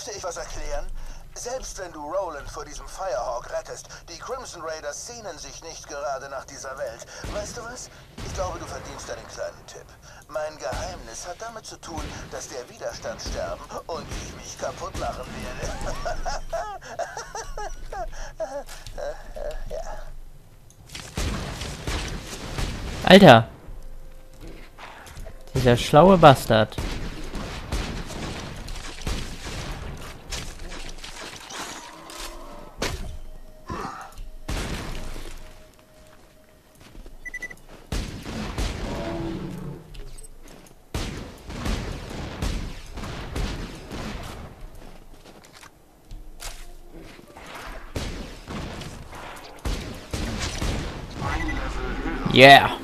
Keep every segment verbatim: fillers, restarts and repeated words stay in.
Darf dir ich was erklären? Selbst wenn du Roland vor diesem Firehawk rettest, die Crimson Raiders sehnen sich nicht gerade nach dieser Welt. Weißt du was? Ich glaube, du verdienst einen kleinen Tipp. Mein Geheimnis hat damit zu tun, dass der Widerstand sterben und ich mich kaputt lachen werde. Ja. Alter! Dieser schlaue Bastard. Yeah!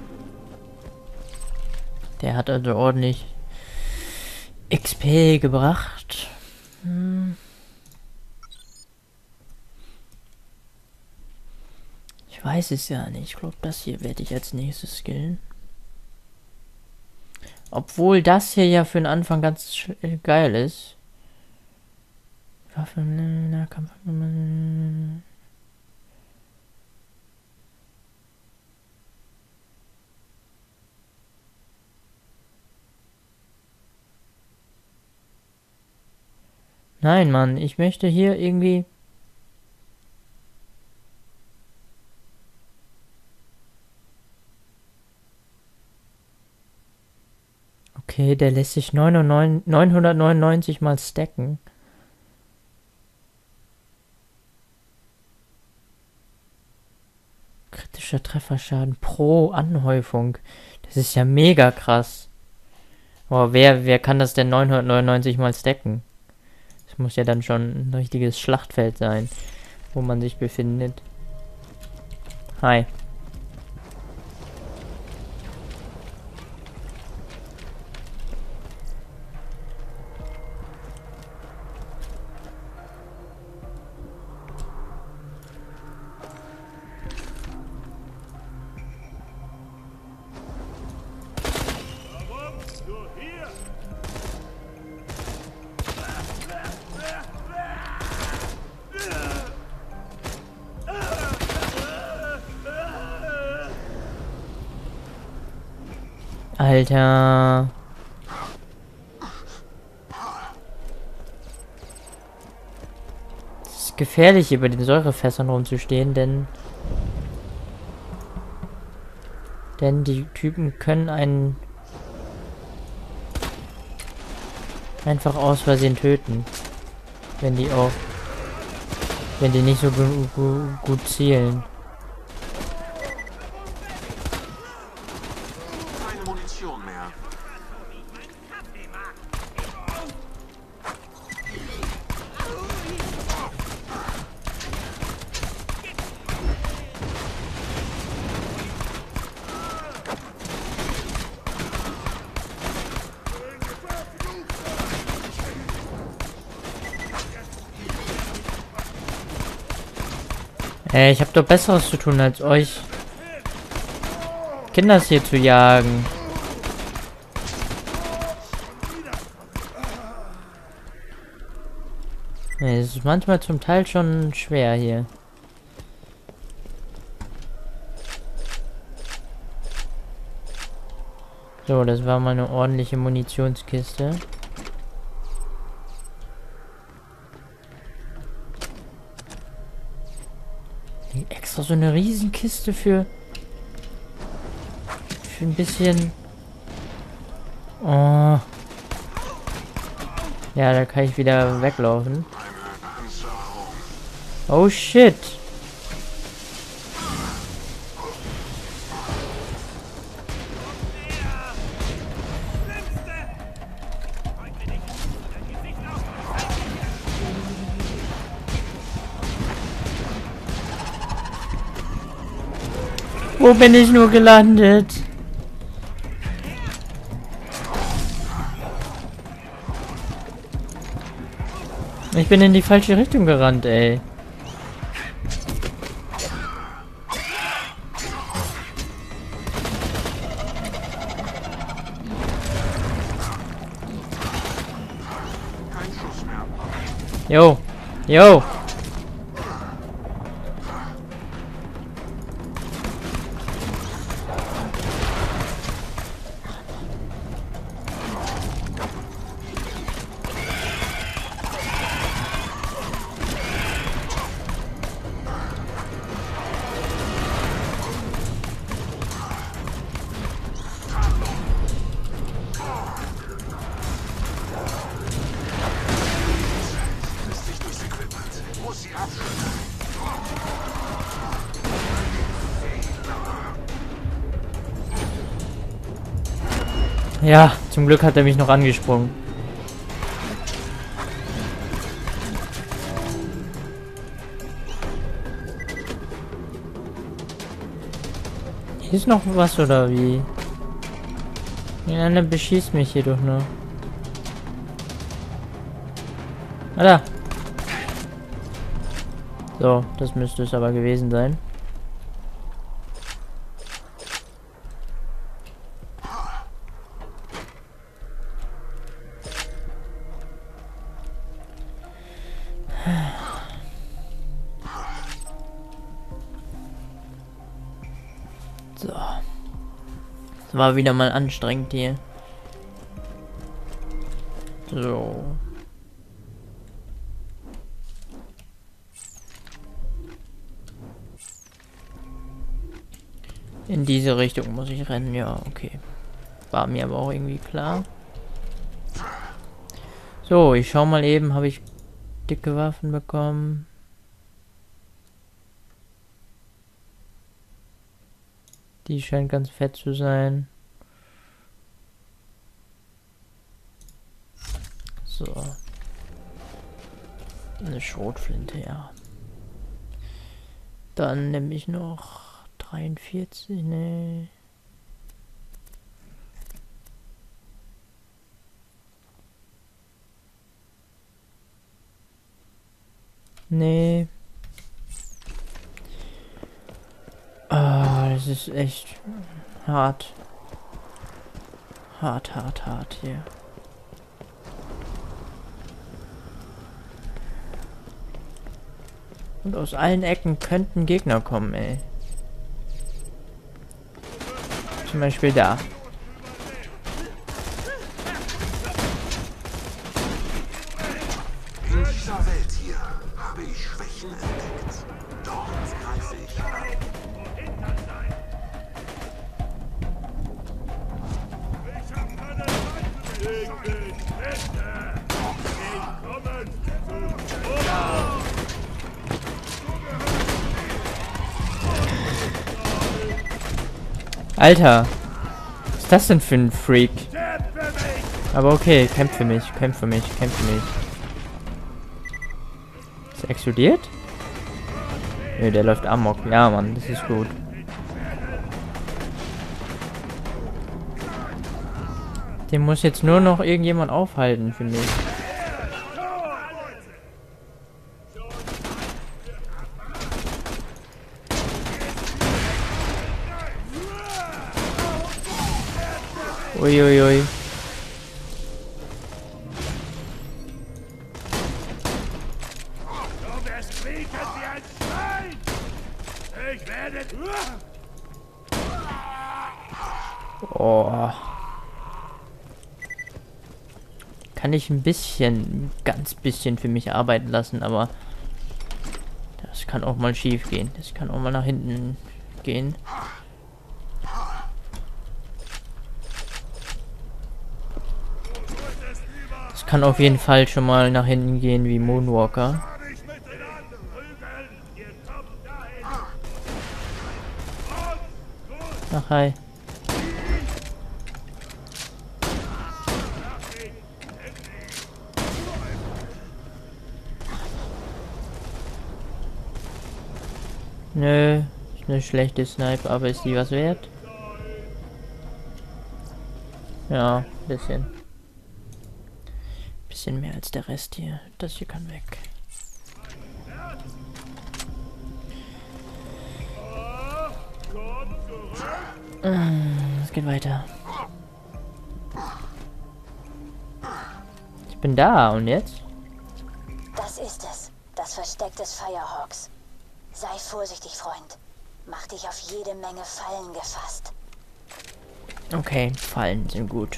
Der hat also ordentlich X P gebracht. Hm. Ich weiß es ja nicht. Ich glaube, das hier werde ich als nächstes skillen. Obwohl das hier ja für den Anfang ganz geil ist. Waffen, Nahkampf. Nein, Mann, ich möchte hier irgendwie... Okay, der lässt sich neunhundertneunundneunzig mal stacken. Kritischer Trefferschaden pro Anhäufung. Das ist ja mega krass. Aber wer, wer kann das denn neunhundertneunundneunzig mal stacken? Das muss ja dann schon ein richtiges Schlachtfeld sein, wo man sich befindet. Hi. Alter. Es ist gefährlich, hier bei den Säurefässern rumzustehen, denn... Denn die Typen können einen... einfach aus Versehen töten. Wenn die auch... Wenn die nicht so gu gu gut zielen. Ey, ich hab doch Besseres zu tun, als euch Kinders hier zu jagen. Ey, es ist manchmal zum Teil schon schwer hier. So, das war mal eine ordentliche Munitionskiste. Extra so eine Riesenkiste für für ein bisschen. Oh. Ja, da kann ich wieder weglaufen. Oh shit. Wo bin ich nur gelandet? Ich bin in die falsche Richtung gerannt, ey. Jo. Jo. Ja, zum Glück hat er mich noch angesprungen. Hier ist noch was oder wie? Ja, dann beschießt mich hier doch nur. Alter. So, das müsste es aber gewesen sein. So. Das war wieder mal anstrengend hier. So. In diese Richtung muss ich rennen, ja, okay. War mir aber auch irgendwie klar. So, ich schau mal eben, habe ich dicke Waffen bekommen? Die scheint ganz fett zu sein. So. Eine Schrotflinte, ja. Dann nehme ich noch dreiundvierzig, ne. Nee. Ah, das ist echt hart. Hart, hart, hart hier. Und aus allen Ecken könnten Gegner kommen, ey. Zum Beispiel da. In dieser Welt hier habe ich Schwächen entdeckt. Dort greife ich ein. Alter, was ist das denn für ein Freak? Aber okay, kämpf für mich, kämpf für mich, kämpf für mich. Ist er explodiert? Nö, der läuft amok. Ja, Mann, das ist gut. Den muss jetzt nur noch irgendjemand aufhalten, finde ich. Uiuiui. Ui, ui. Oh. Kann ich ein bisschen, ganz bisschen für mich arbeiten lassen, aber das kann auch mal schief gehen. Das kann auch mal nach hinten gehen. Das kann auf jeden Fall schon mal nach hinten gehen wie Moonwalker. Ach, hi. Nö, ist eine schlechte Snipe, aber ist die was wert? Ja, ein bisschen. Bisschen mehr als der Rest hier. Das hier kann weg. Es geht weiter. Ich bin da und jetzt? Das ist Versteck des Firehawks. Sei vorsichtig, Freund. Mach dich auf jede Menge Fallen gefasst. Okay, Fallen sind gut.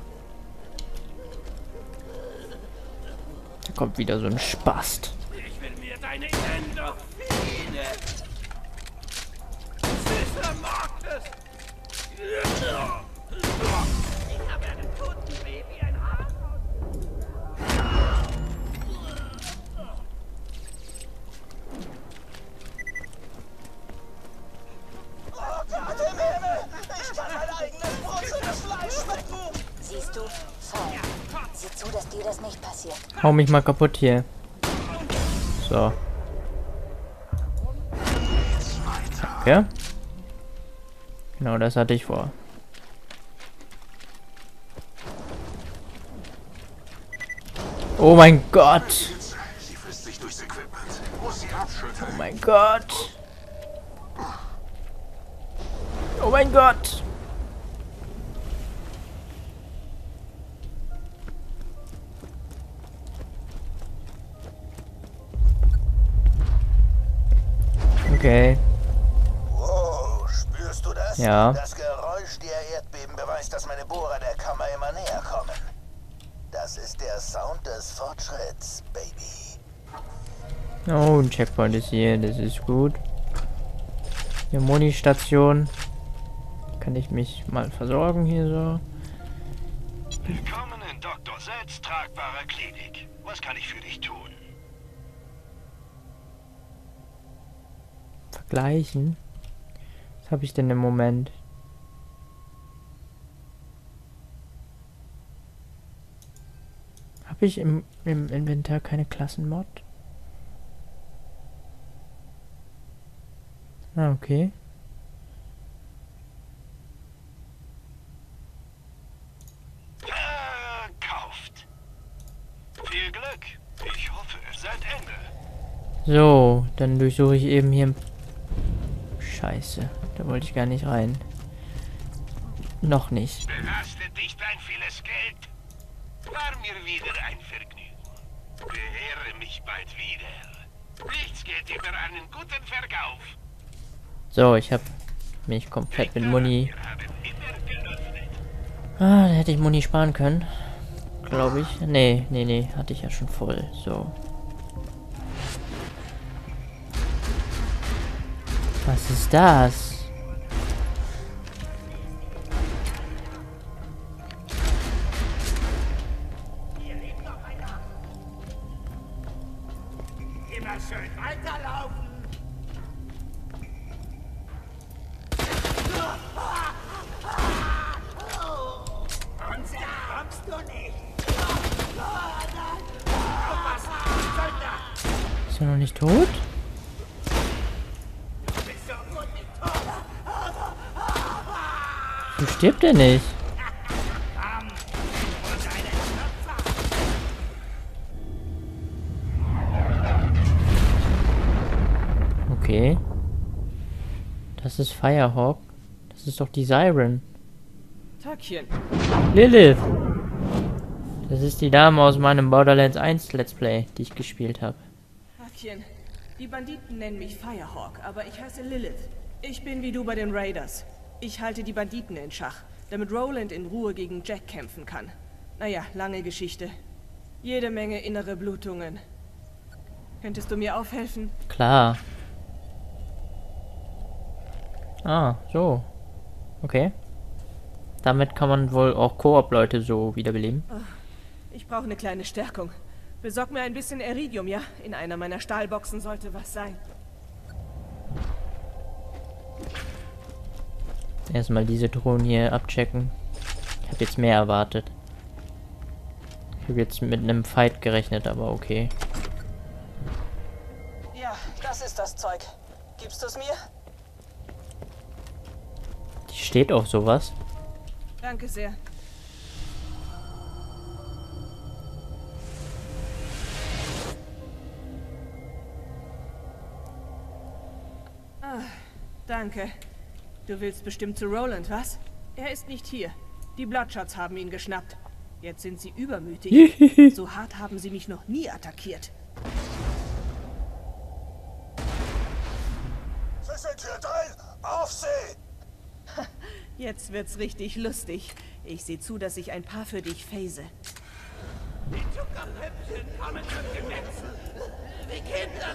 Da kommt wieder so ein Spast. Ich will mir deine Endorphine. Süßer Markus. Ich habe einen toten Baby, ein Haar. Oh Gott im Himmel! Ich kann mein eigenes brutzelndes Fleisch schmecken! Siehst du? Feuer. Sieh zu, dass dir das nicht passiert. Hau mich mal kaputt hier. So. Okay. Genau, das hatte ich vor. Oh mein Gott! Sie frisst sich durchs Equipment. Muss sie abschütteln. Oh mein Gott! Oh mein Gott! Okay. Wow, spürst du das? Ja. Das Geräusch der Erdbeben beweist, dass meine Bohrer der Kammer immer näher kommen. Das ist der Sound des Fortschritts, Baby. Oh, ein Checkpoint ist hier, das ist gut. Eine Muni-Station. Kann ich mich mal versorgen hier so. Willkommen in Doktor Zeds tragbarer Klinik. Was kann ich für dich tun? Vergleichen. Was habe ich denn im Moment? Habe ich im, im Inventar keine Klassenmod? Ah, okay. Verkauft. Viel Glück. Ich hoffe, seit Ende. So, dann durchsuche ich eben hier. Scheiße, da wollte ich gar nicht rein. Noch nicht. Belastet dich dein vieles Geld? War mir wieder ein Vergnügen. Beehre mich bald wieder. Nichts geht über einen guten Verkauf. So, ich habe mich komplett mit Muni. Wir haben immer gelüftet. Ah, da hätte ich Muni sparen können. Glaube ich. Nee, nee, nee, hatte ich ja schon voll. So. Was ist das? Immer schön weiterlaufen. Und da kommst du nicht. Aufpassen, Söldner. Ist er noch nicht tot? Wo stirbt er nicht? Okay. Das ist Firehawk. Das ist doch die Siren. Tagchen. Lilith. Das ist die Dame aus meinem Borderlands eins Let's Play, die ich gespielt habe. Tagchen. Die Banditen nennen mich Firehawk, aber ich heiße Lilith. Ich bin wie du bei den Raiders. Ich halte die Banditen in Schach, damit Roland in Ruhe gegen Jack kämpfen kann. Naja, lange Geschichte. Jede Menge innere Blutungen. Könntest du mir aufhelfen? Klar. Ah, so. Okay. Damit kann man wohl auch Koop-Leute so wiederbeleben. Ich brauche eine kleine Stärkung. Besorg mir ein bisschen Iridium, ja? In einer meiner Stahlboxen sollte was sein. Erstmal diese Drohnen hier abchecken. Ich habe jetzt mehr erwartet. Ich habe jetzt mit einem Fight gerechnet, aber okay. Ja, das ist das Zeug. Gibst du es mir? Die steht auf sowas. Danke sehr. Ah, danke. Du willst bestimmt zu Roland, was? Er ist nicht hier. Die Bloodshots haben ihn geschnappt. Jetzt sind sie übermütig. So hart haben sie mich noch nie attackiert. Jetzt wird's richtig lustig. Ich sehe zu, dass ich ein paar für dich phase. Die Zuckerpüppchen kommen zum Gemetzel. Wie Kinder.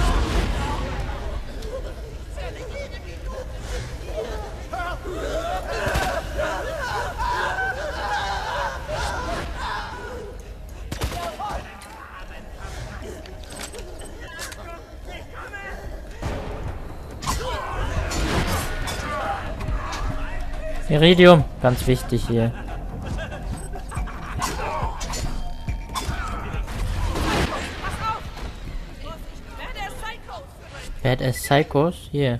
Zähle jede Minute mit Iridium, ganz wichtig hier. Badass Psychos, hier.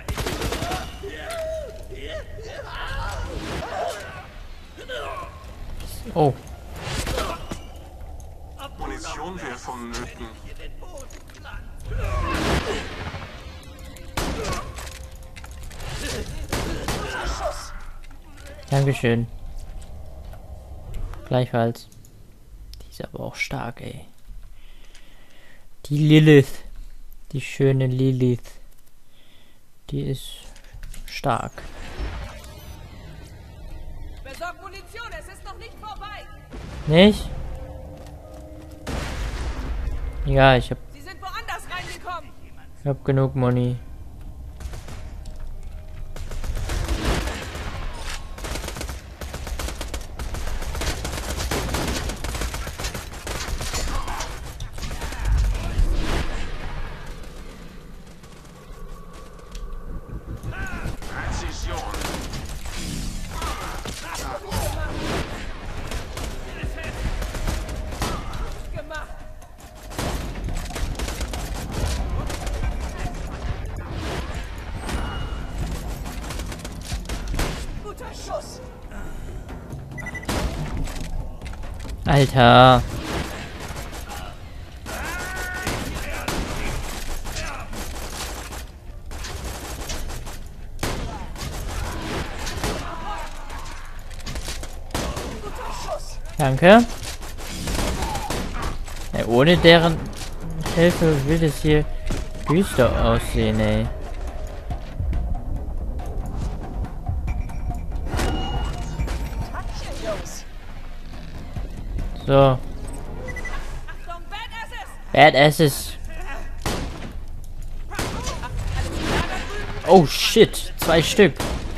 Oh. Munition wäre vonnöten. Dankeschön. Gleichfalls. Die ist aber auch stark, ey. Die Lilith. Die schöne Lilith. Die ist stark. Besorgt Munition, es ist noch nicht vorbei. Nicht? Ja, ich hab, Sie sind woanders reingekommen. ich hab genug Money. Präzision. Gemacht. Guter Schuss. Alter. Danke. Ey, ohne deren Hilfe will es hier düster aussehen, ey. So. Achtung, Badasses. Badasses. Oh shit, zwei Stück.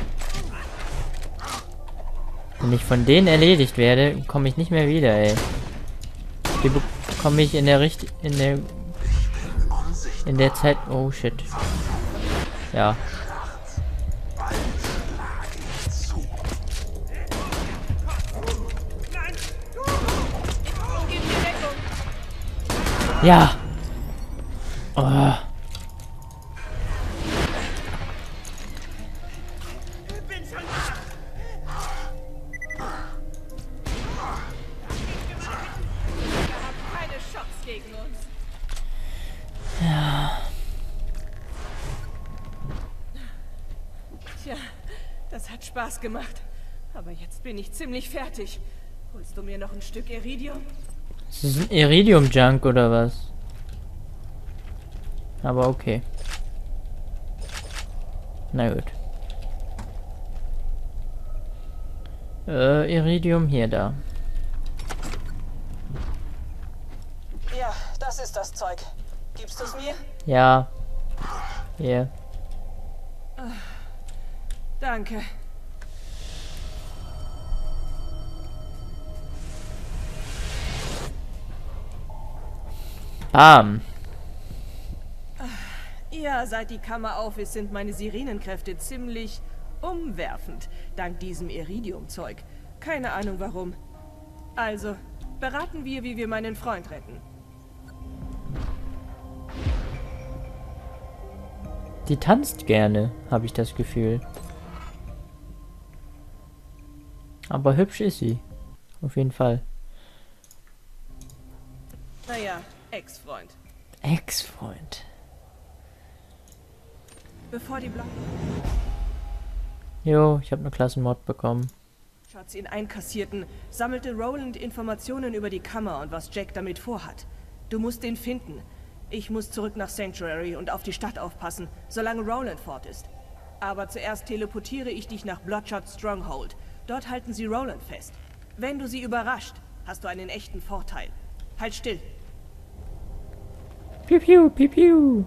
Wenn ich von denen erledigt werde, komme ich nicht mehr wieder, ey. Die bekomme ich in der Richt in der in der Zeit. Oh shit. Ja. Ja. Oh. Keine Schocks gegen uns. Ja. Tja, das hat Spaß gemacht. Aber jetzt bin ich ziemlich fertig. Holst du mir noch ein Stück Iridium? Ist das ein Iridium-Junk oder was? Aber okay. Na gut. Äh, Iridium hier da. Ja, das ist das Zeug. Gibst du es mir? Ja. Hier. Danke. Bam. Ja, seit die Kammer auf ist, sind meine Sirenenkräfte ziemlich umwerfend. Dank diesem Iridium-Zeug. Keine Ahnung warum. Also, beraten wir, wie wir meinen Freund retten. Die tanzt gerne, habe ich das Gefühl. Aber hübsch ist sie. Auf jeden Fall. Naja, Ex-Freund. Ex-Freund. Bevor die Blau... Jo, ich habe eine Klassenmod bekommen. Schatz ihn einkassierten, sammelte Roland Informationen über die Kammer und was Jack damit vorhat. Du musst den finden. Ich muss zurück nach Sanctuary und auf die Stadt aufpassen, solange Roland fort ist. Aber zuerst teleportiere ich dich nach Bloodshot Stronghold. Dort halten sie Roland fest. Wenn du sie überrascht, hast du einen echten Vorteil. Halt still. Piu, piu, piu, piu.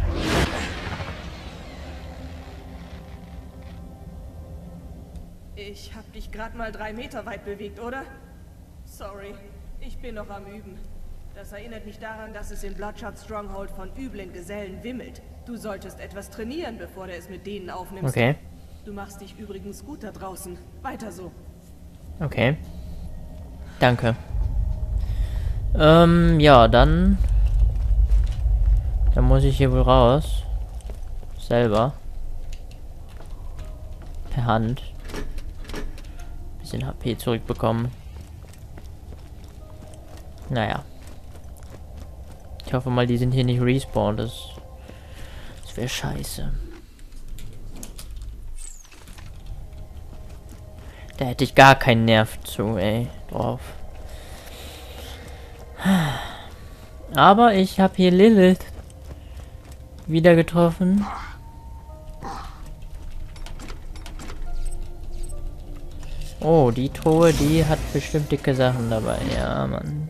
Ich hab dich gerade mal drei Meter weit bewegt, oder? Sorry, ich bin noch am Üben. Das erinnert mich daran, dass es in Bloodshot Stronghold von üblen Gesellen wimmelt. Du solltest etwas trainieren, bevor du es mit denen aufnimmst. Okay. Du machst dich übrigens gut da draußen. Weiter so. Okay. Danke. Ähm, ja, dann... Dann muss ich hier wohl raus. Selber. Per Hand. Bisschen H P zurückbekommen. Naja. Ich hoffe mal, die sind hier nicht respawned. Das, das wäre scheiße. Da hätte ich gar keinen Nerv zu, ey, drauf. Aber ich habe hier Lilith wieder getroffen. Oh, die Truhe, die hat bestimmt dicke Sachen dabei. Ja, Mann.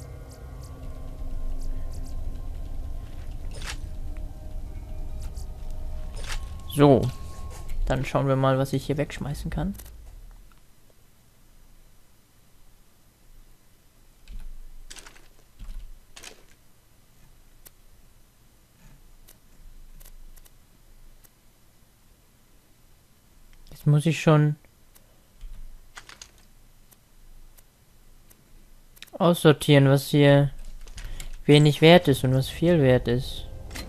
So. Dann schauen wir mal, was ich hier wegschmeißen kann. Jetzt muss ich schon aussortieren, was hier wenig wert ist und was viel wert ist.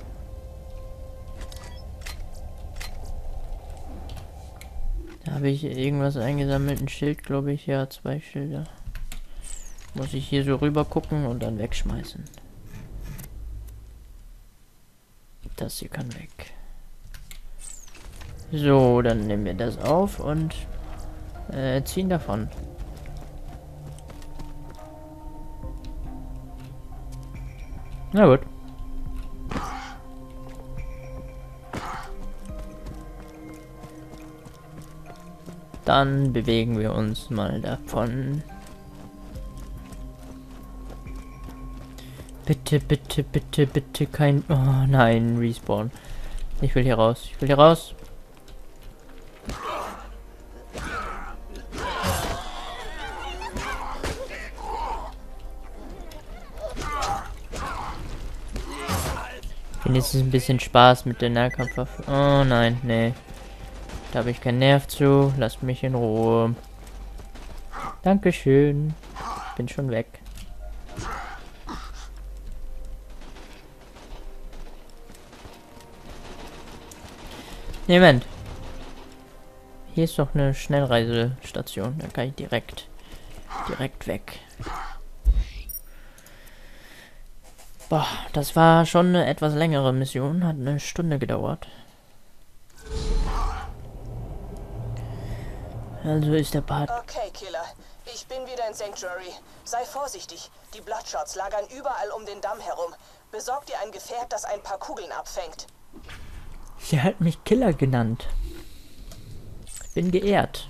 Da habe ich irgendwas eingesammelt, ein Schild, glaube ich, ja, zwei Schilder. Muss ich hier so rüber gucken und dann wegschmeißen. Das hier kann weg. So, dann nehmen wir das auf und äh, ziehen davon. Na gut. Dann bewegen wir uns mal davon. Bitte, bitte, bitte, bitte kein... Oh nein, Respawn. Ich will hier raus. Ich will hier raus. Jetzt ist ein bisschen Spaß mit der Nahkampfwaffe. Oh nein, nee. Da habe ich keinen Nerv zu. Lasst mich in Ruhe. Dankeschön. Bin schon weg. Nee, Moment. Hier ist doch eine Schnellreisestation. Da kann ich direkt, direkt weg. Boah, das war schon eine etwas längere Mission. Hat eine Stunde gedauert. Also ist der Part... Okay, Killer. Ich bin wieder in Sanctuary. Sei vorsichtig. Die Bloodshots lagern überall um den Damm herum. Besorg dir ein Gefährt, das ein paar Kugeln abfängt. Sie hat mich Killer genannt. Ich bin geehrt.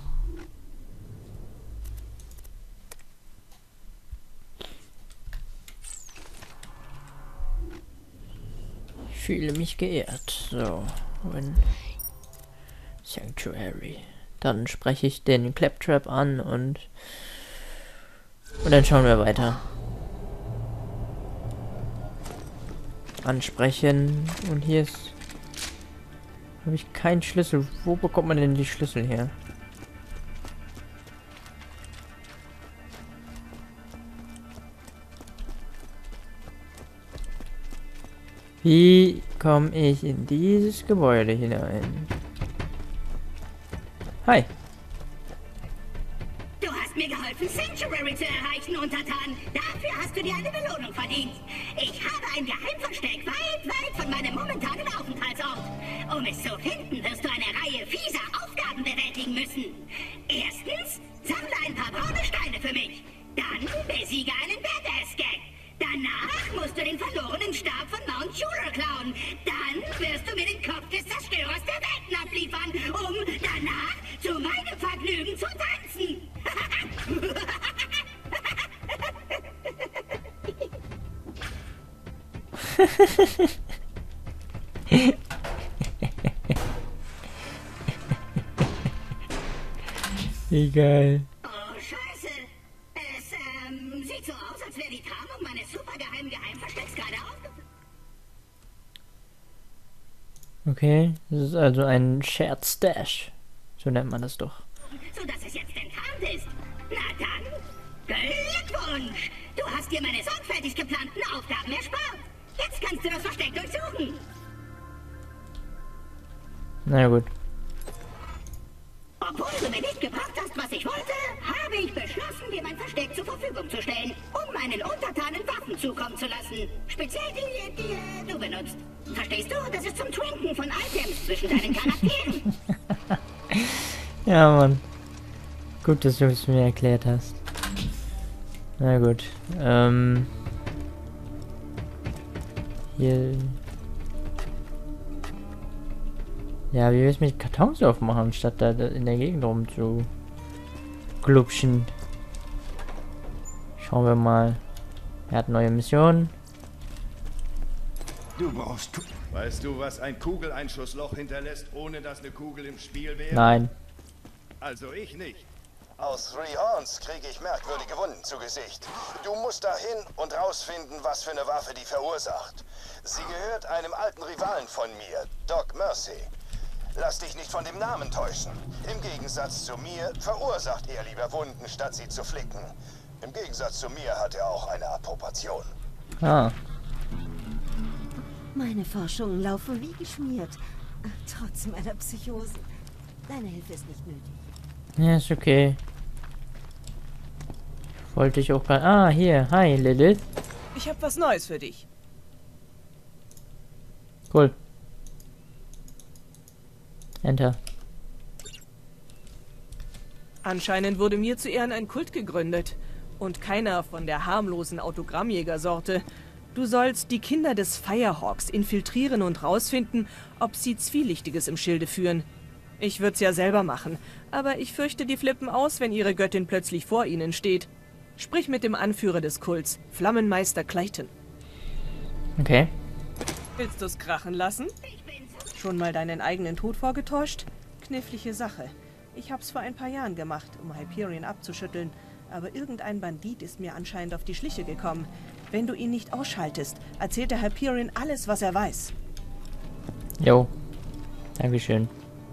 Ich fühle mich geehrt. So, in Sanctuary. Dann spreche ich den Claptrap an und und dann schauen wir weiter. Ansprechen. Und hier ist... Habe ich keinen Schlüssel. Wo bekommt man denn die Schlüssel her? Wie komme ich in dieses Gebäude hinein? Hi. Du hast mir geholfen, Sanctuary zu erreichen, Untertan. Dafür hast du dir eine Belohnung verdient. Ich habe ein Geheimversteck weit, weit von meinem momentanen Aufenthaltsort. Um es zu finden, wirst du eine Reihe fieser Aufgaben bewältigen müssen. Erstens, sammle ein paar braune Steine für mich. Dann besiege einen Badass-Gang. Danach musst du den verlorenen Stab von Mount Juror klauen. Dann wirst du mir den Kopf des Zerstörers der Welten abliefern. Wie geil. Oh, scheiße. Es ähm, sieht so aus, als wäre die Tarnung meines supergeheimen Geheimverstecks gerade aufgefallen. Okay, das ist also ein Shared Stash. So nennt man das doch. Sodass es jetzt enttarnt ist. Na dann, Glückwunsch! Du hast dir meine sorgfältig geplanten Aufgaben erspart. Jetzt kannst du das Versteck durchsuchen. Na gut. Obwohl du mir nicht gebracht hast, was ich wollte, habe ich beschlossen, dir mein Versteck zur Verfügung zu stellen, um meinen Untertanen Waffen zukommen zu lassen. Speziell die, die äh, du benutzt. Verstehst du? Das ist zum Trinken von Items zwischen deinen Charakteren. Ja, Mann. Gut, dass du es mir erklärt hast. Na gut. Ähm. Hier. Ja, wie willst du mit Kartons aufmachen, statt da in der Gegend rum zu glubschen? Schauen wir mal. Er hat neue Missionen. Du brauchst... Weißt du, was ein Kugeleinschlussloch hinterlässt, ohne dass eine Kugel im Spiel wäre? Nein. Also ich nicht. Aus Three Horns kriege ich merkwürdige Wunden zu Gesicht. Du musst dahin und rausfinden, was für eine Waffe die verursacht. Sie gehört einem alten Rivalen von mir, Doc Mercy. Lass dich nicht von dem Namen täuschen. Im Gegensatz zu mir verursacht er lieber Wunden, statt sie zu flicken. Im Gegensatz zu mir hat er auch eine Approbation. Ah. Meine Forschungen laufen wie geschmiert. Trotz meiner Psychosen. Deine Hilfe ist nicht nötig. Ja, ist okay. Wollte ich auch gerade... Ah, hier. Hi, Lilith. Ich habe was Neues für dich. Cool. Enter. Anscheinend wurde mir zu Ehren ein Kult gegründet. Und keiner von der harmlosen Autogrammjägersorte. Du sollst die Kinder des Firehawks infiltrieren und rausfinden, ob sie Zwielichtiges im Schilde führen. Ich würd's ja selber machen, aber ich fürchte, die flippen aus, wenn ihre Göttin plötzlich vor ihnen steht. Sprich mit dem Anführer des Kults, Flammenmeister Clayton. Okay. Willst du's krachen lassen? Schon mal deinen eigenen Tod vorgetäuscht? Knifflige Sache. Ich hab's vor ein paar Jahren gemacht, um Hyperion abzuschütteln, aber irgendein Bandit ist mir anscheinend auf die Schliche gekommen. Wenn du ihn nicht ausschaltest, erzählt der Hyperion alles, was er weiß. Jo. Dankeschön.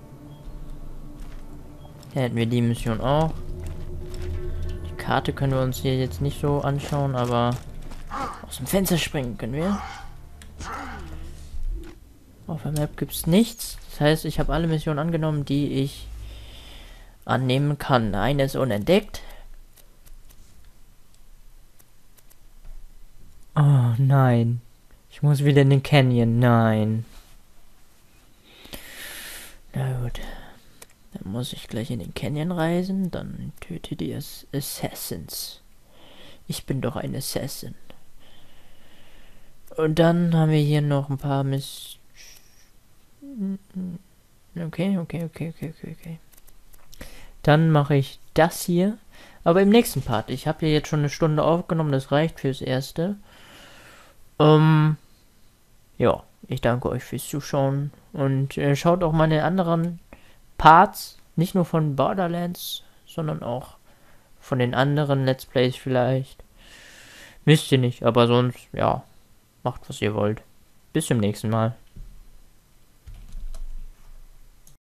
Hier hätten wir die Mission auch. Die Karte können wir uns hier jetzt nicht so anschauen, aber aus dem Fenster springen können wir. Auf der Map gibt es nichts. Das heißt, ich habe alle Missionen angenommen, die ich annehmen kann. Eine ist unentdeckt. Oh nein. Ich muss wieder in den Canyon. Nein. Na gut. Dann muss ich gleich in den Canyon reisen. Dann töte die Ass Assassins. Ich bin doch ein Assassin. Und dann haben wir hier noch ein paar Miss... Okay, okay, okay, okay, okay, okay. Dann mache ich das hier. Aber im nächsten Part. Ich habe hier jetzt schon eine Stunde aufgenommen. Das reicht fürs Erste. Ähm... Ja, ich danke euch fürs Zuschauen. Und äh, schaut auch meine anderen Parts. Nicht nur von Borderlands, sondern auch von den anderen Let's Plays vielleicht. Müsst ihr nicht, aber sonst, ja, macht was ihr wollt. Bis zum nächsten Mal.